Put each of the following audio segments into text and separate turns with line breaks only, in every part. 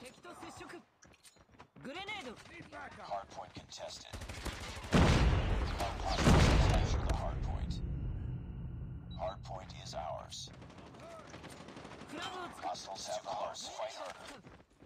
敵と接触。グレネード。
Hardpoint contested. Hostiles capture the hardpoint. Hardpoint is ours.
フラグを使う。
Hostiles have the horse. Fight harder.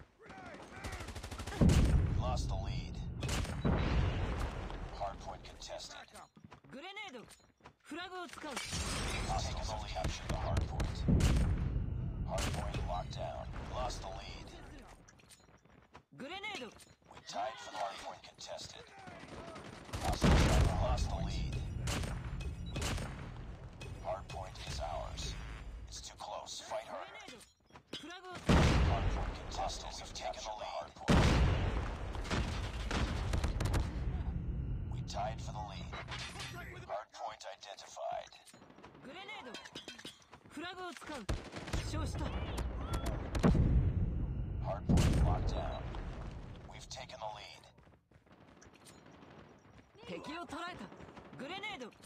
We lost the lead. Hardpoint contested.
グレネード。フラグを使う。
Hostiles have captured the hardpoint. Hardpoint locked down. We lost the lead.
グレネード。
We tied for the hardpoint contested. Hostiles have lost the lead. Hardpoint is ours. It's too close. Fight
グレ
harder.
ネード。フラグを使う。
Hardpoint contested. We've taken the lead. We tied for the lead. Hardpoint identified.
グレネード。フラグを使う。負傷した。
Hardpoint locked down. We've taken the lead.
敵を捉えた。グレネード。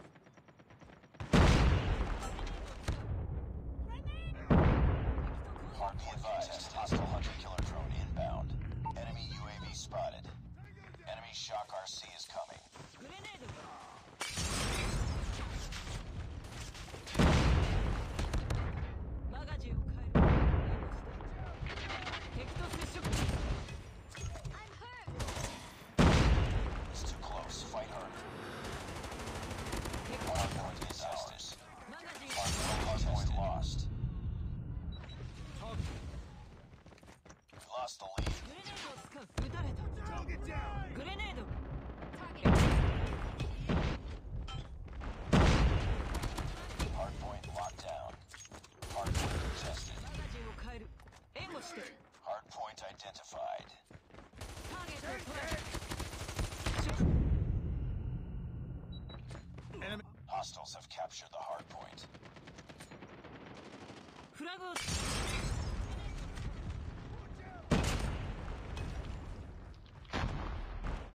Hardpoint advised. Hostile hunter-killer drone inbound. Enemy UAV spotted. Enemy shock RC is coming.
グレネード。 マガジンを変える。敵と接触。
It's too close. Fight harder. Hardpoint is ours.
マガジン。
Hardpoint lost. We lost the lead.
グレネードを使う。撃たれた。グレネード。
Hardpoint locked down. Hardpoint contested.
マガジンを変える。援護して。
Hardpoint identified.
ターゲットを捉えた。
Hostiles have captured the hardpoint.
フラグを。